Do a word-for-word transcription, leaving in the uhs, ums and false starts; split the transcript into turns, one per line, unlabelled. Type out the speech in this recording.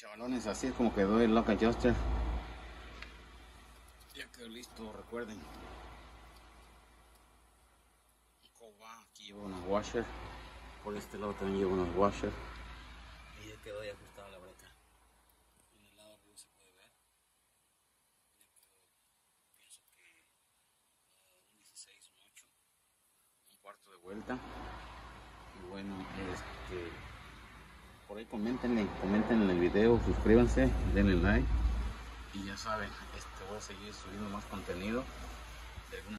Chavalones, así es como quedó el Lock Adjuster. Ya quedó listo, recuerden. Aquí lleva unos washer. Por este lado también lleva unos washer. Y ya quedó ya ajustada la breca. En el lado arriba se puede ver. Ya quedó, pienso que uh, un dieciséis, un ocho. Un cuarto de vuelta. Y bueno, este... por ahí comentenle, comenten en el video, suscríbanse, denle like y ya saben, este, voy a seguir subiendo más contenido.